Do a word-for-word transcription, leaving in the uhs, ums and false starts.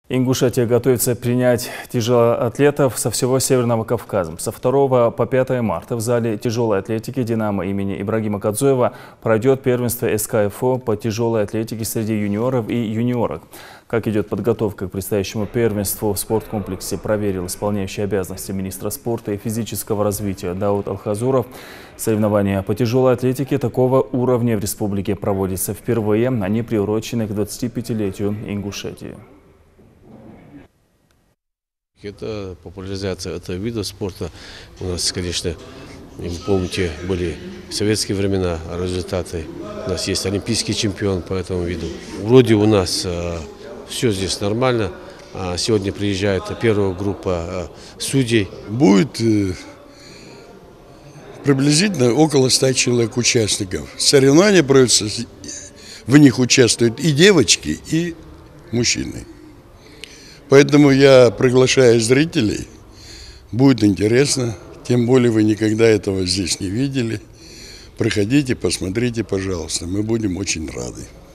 Ингушетия готовится принять тяжелоатлетов со всего Северного Кавказа. Со второго по пятое марта в зале тяжелой атлетики «Динамо» имени Ибрагима Кадзоева пройдет первенство эс ка эф о по тяжелой атлетике среди юниоров и юниорок. Как идет подготовка к предстоящему первенству в спорткомплексе, проверил исполняющий обязанности министра спорта и физического развития Дауд Алхазуров. Соревнования по тяжелой атлетике такого уровня в республике проводятся впервые. Они приурочены к двадцатипятилетию Ингушетии. Это популяризация этого вида спорта. У нас, конечно, вы помните, были советские времена результаты. У нас есть олимпийский чемпион по этому виду. Вроде у нас э, все здесь нормально. А сегодня приезжает первая группа э, судей. Будет э, приблизительно около ста человек участников. Соревнования проводятся, в них участвуют и девочки, и мужчины. Поэтому я приглашаю зрителей, будет интересно, тем более вы никогда этого здесь не видели. Приходите, посмотрите, пожалуйста, мы будем очень рады.